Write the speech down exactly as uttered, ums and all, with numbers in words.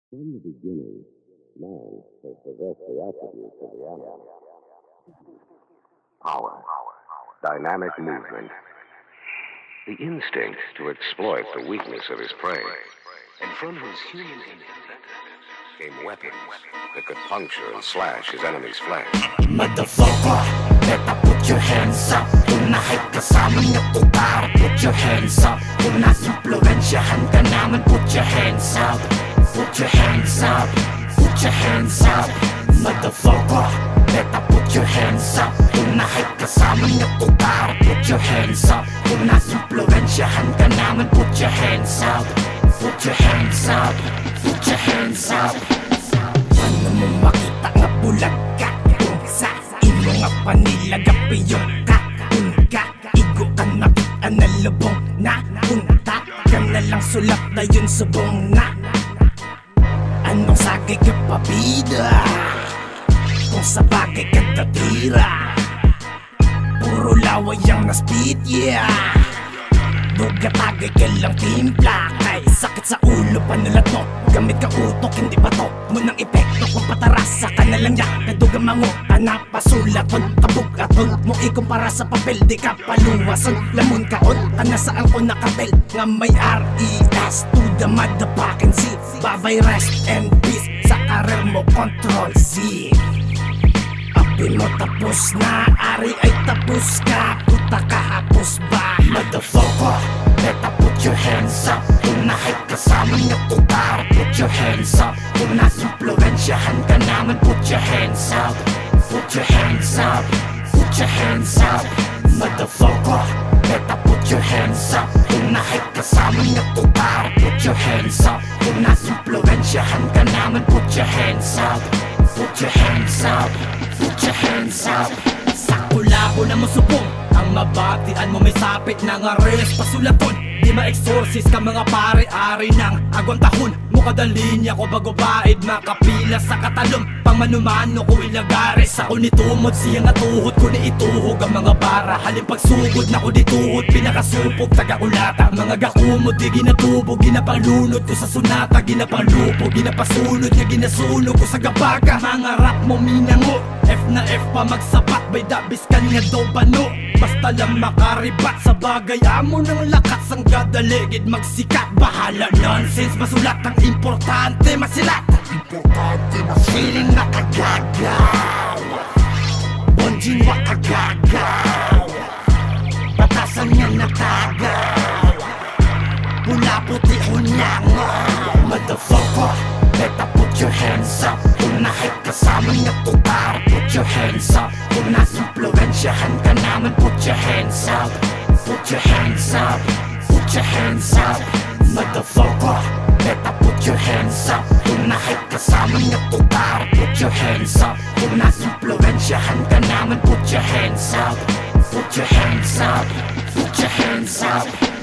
From the beginning, man has possessed the attributes of the animal. Power, dynamic movement, the instinct to exploit the weakness of his prey. And from his human intellect came weapons that could puncture and slash his enemy's flesh. Motherfucker, better put your hands up. Kung nahit kasama niya tutar, put your hands up. Kung na-influensyahan ka naman, put your hands up. Put your hands up, put your hands up. Motherfucker, better put your hands up. Kung nahit kasama niya tutar, put your hands up. Kung na-influensyahan ka naman, put your hands up. Put your hands up, put your hands up. Ano mo makita nga bulag ka? Kung sa imo nga panilagapi yung ka. Kung ka, igo ka nakita na lubong na. Punta ka na lang sulat na yun subong na. Anong sagay ka pabida? Kung sa bagay ka tatira, puro laway ang na-speed, yeah. Bugatagay ka lang timpla, kay sakit sa ulo panulat mo. Gamit ka utok, hindi batok mo ng epekto. Kung patarasa ka na lang yan, kadugang mango ka na pasulaton. Kabug-aton mo ikumpara sa papel, di ka paluwason. Lamon ka on, tanasaan ko nakabel nga may R E S to the motherfucking Z. Babay rest and peace, sa karer mo control Z. Api mo tapos na, ari ay tapos ka. Puta ka hapos ba? Motherfucker, better put your hands up. Kung nahit kasama niya tutar, put your hands up. Kung na-influensyahan ka naman, put your hands up. Put your hands up, put your hands up. Motherfucker, better put your hands up. Kung nahit kasama niya tutar, put your hands up. Kung na-influensyahan ka naman, put your hands up. Put your hands up, put your hands up. Sa kulabo na masubong ang mabatian mo, may sapit na nga res pasulaton. Di ma-exorcist ka mga pare-ari ng agwang tahon. Mukadali niya ko bago baid, makapila sa katalom. Pang manumano ko ilagares, ako nitumod siya nga tuhod ko ni ituhog ang mga bara. Halim pagsugod na ko dituhod, pinakasupog taga-ulata. Mga gakumod di ginatubog, ginapanglunod ko sa sunata. Ginapanglupog, ginapasunod niya ginasunog ko sa gabaga. Mga rap mo minango, F na F pa magsapat, bay dabis ka niya daw bano. Basta lang makaribat sa bagay, amo ng lakas ang gadaligid magsikat. Bahala nonsense, masulat ang importante masilat. Importante masilat. Feeling nakagagaw, bonjing wakagagaw, batasan niya natagaw, pula puti hunyango. Motherfucker, better put your hands up. Kung nahit kasama niya tutar, put your hands up. Kung na-influensyahan ka naman, put your hands up. Put your hands up, put your hands up. Motherfucker, better put your hands up. Kung nahit kasama niya tutar, put your hands up. Kung na-influensyahan ka naman, put your hands up. Put your hands up, put your hands up.